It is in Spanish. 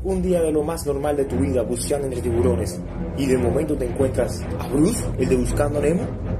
un día de lo más normal de tu vida buceando entre tiburones y de momento te encuentras a Bruce, el de Buscando a Nemo?